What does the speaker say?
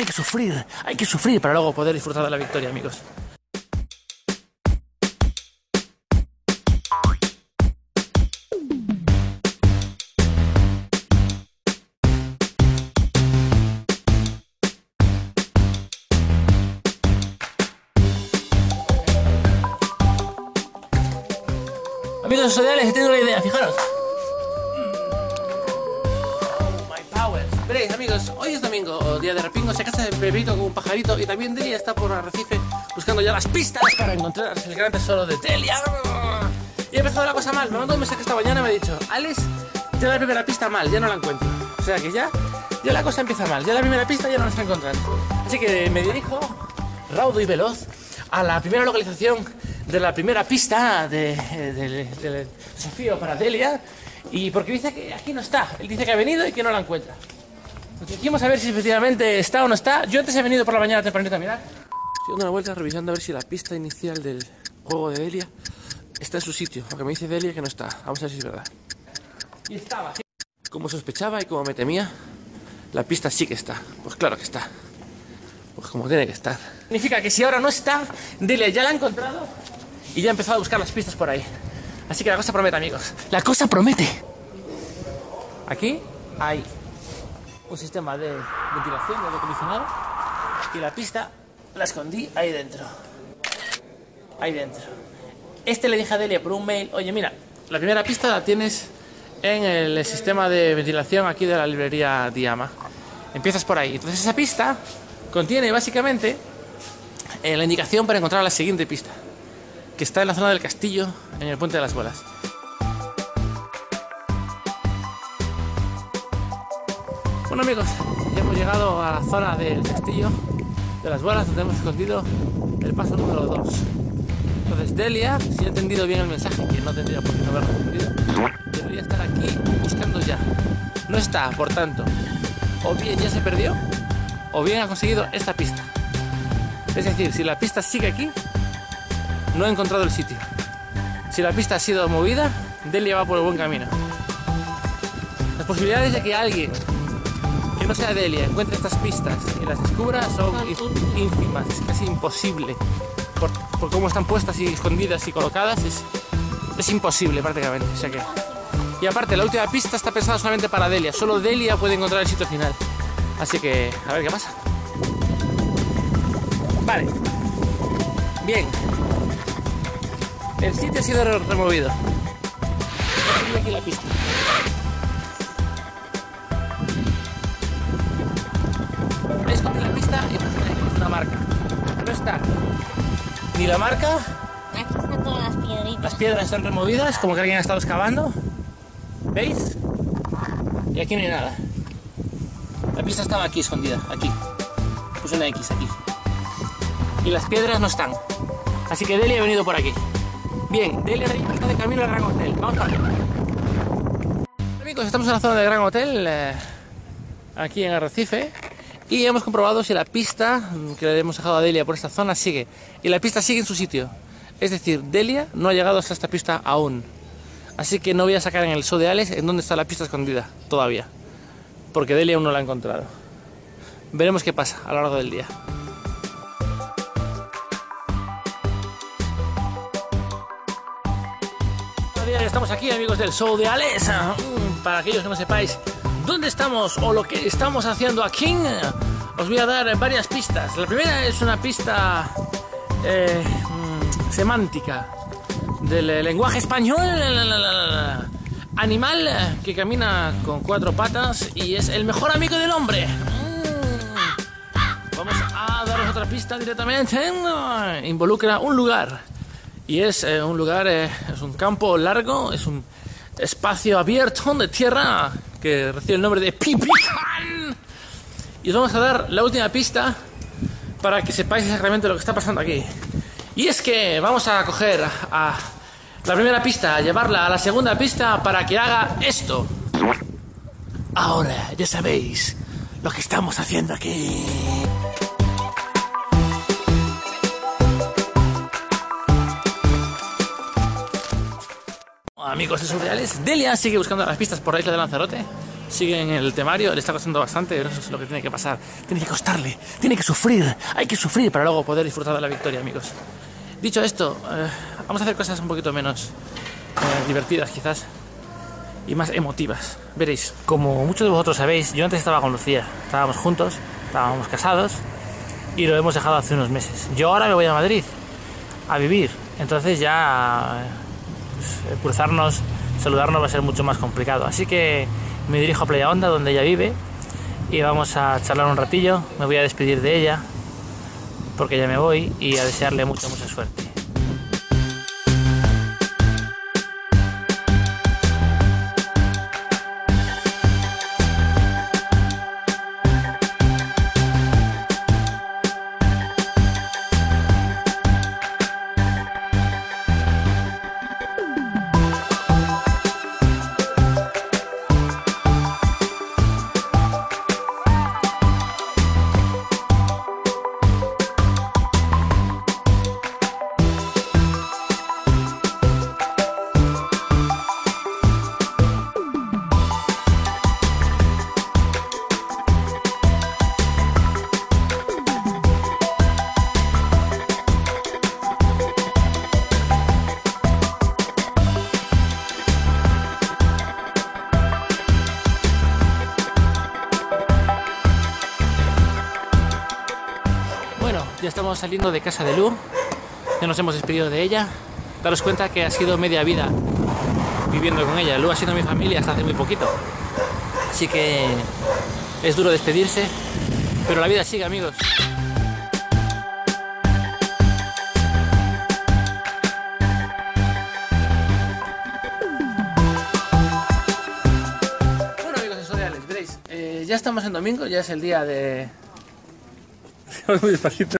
hay que sufrir para luego poder disfrutar de la victoria, amigos. Amigos sociales, he tenido una idea, fijaros. Veréis, amigos, hoy es domingo, día de repingo, se casa de Pepito con un pajarito y también Delia está por Arrecife buscando ya las pistas para encontrar el gran tesoro de Delia. Y ha empezado la cosa mal, me mandó un mensaje esta mañana y me ha dicho: Alex, ya la primera pista mal, ya no la encuentro. O sea que ya la cosa empieza mal, ya la primera pista ya no la está encontrando. Así que me dirijo, raudo y veloz, a la primera localización de la primera pista del desafío para Delia. Y porque dice que aquí no está, él dice que ha venido y que no la encuentra. Nos dijimos a ver si efectivamente está o no está. Yo antes he venido por la mañana tempranito a mirar. Estoy dando una vuelta revisando a ver si la pista inicial del juego de Delia está en su sitio. Aunque me dice Delia que no está. Vamos a ver si es verdad. Y estaba. Como sospechaba y como me temía, la pista sí que está. Pues claro que está. Pues como tiene que estar. Significa que si ahora no está, Delia ya la ha encontrado y ya ha empezado a buscar las pistas por ahí. Así que la cosa promete, amigos. La cosa promete. Aquí hay un sistema de ventilación, de aire acondicionado, y la pista la escondí ahí dentro. Ahí dentro. Le dije a Delia por un mail: oye, mira, la primera pista la tienes en el sistema de ventilación aquí de la librería Diama. Empiezas por ahí. Entonces esa pista contiene básicamente la indicación para encontrar la siguiente pista, que está en la zona del castillo, en el Puente de las Bolas. Bueno, amigos, ya hemos llegado a la zona del castillo de las Bolas, donde hemos escondido el paso número 2. Entonces Delia, si he entendido bien el mensaje, que no tendría por qué no haberlo entendido, debería estar aquí buscando ya. No está, por tanto, o bien ya se perdió, o bien ha conseguido esta pista. Es decir, si la pista sigue aquí, no ha encontrado el sitio. Si la pista ha sido movida, Delia va por el buen camino. Las posibilidades de que alguien que no sea Delia encuentre estas pistas y las descubra son ínfimas, es casi imposible. Por cómo están puestas y escondidas y colocadas, es imposible prácticamente. O sea que... Y aparte, la última pista está pensada solamente para Delia. Solo Delia puede encontrar el sitio final. Así que, a ver qué pasa. Vale. Bien. El sitio ha sido removido. Voy aquí la pista. Veis con la pista y pues una marca. No está ni la marca. Aquí están todas las piedritas. Las piedras están removidas, como que alguien ha estado excavando. ¿Veis? Y aquí no hay nada. La pista estaba aquí escondida, aquí. Puse una X aquí. Y las piedras no están. Así que Delia ha venido por aquí. Bien, Delia está de camino al Gran Hotel. Vamos para allá. Amigos, estamos en la zona del Gran Hotel, aquí en Arrecife, y hemos comprobado si la pista que le hemos dejado a Delia por esta zona sigue. Y la pista sigue en su sitio. Es decir, Delia no ha llegado hasta esta pista aún. Así que no voy a sacar en el show de Alex en dónde está la pista escondida todavía, porque Delia aún no la ha encontrado. Veremos qué pasa a lo largo del día. Estamos aquí, amigos del show de Alex. Para aquellos que no sepáis dónde estamos o lo que estamos haciendo aquí, os voy a dar varias pistas. La primera es una pista semántica del lenguaje español. Animal que camina con 4 patas y es el mejor amigo del hombre. Vamos a daros otra pista directamente. Involucra un lugar. Y es un lugar, es un campo largo, es un espacio abierto de tierra que recibe el nombre de Pipián. Y os vamos a dar la última pista para que sepáis exactamente lo que está pasando aquí. Y es que vamos a coger a la primera pista, a llevarla a la segunda pista para que haga esto. Ahora ya sabéis lo que estamos haciendo aquí. Amigos de Surreales, Delia sigue buscando las pistas por la isla de Lanzarote. sigue en el temario, le está costando bastante, pero eso es lo que tiene que pasar. Tiene que costarle, tiene que sufrir, hay que sufrir para luego poder disfrutar de la victoria, amigos. Dicho esto, vamos a hacer cosas un poquito menos divertidas quizás y más emotivas. Veréis, como muchos de vosotros sabéis, yo antes estaba con Lucía, estábamos juntos, estábamos casados y lo hemos dejado hace unos meses. Yo ahora me voy a Madrid a vivir, entonces ya cruzarnos, saludarnos va a ser mucho más complicado, así que me dirijo a Playa Honda, donde ella vive, y vamos a charlar un ratillo. Me voy a despedir de ella porque ya me voy y a desearle mucha suerte. Ya estamos saliendo de casa de Lu, ya nos hemos despedido de ella. Daros cuenta que ha sido media vida viviendo con ella. Lu ha sido mi familia hasta hace muy poquito, así que es duro despedirse, pero la vida sigue, amigos. Bueno, amigos sensoriales, veréis, ya estamos en domingo, ya es el día de... Muy despacito.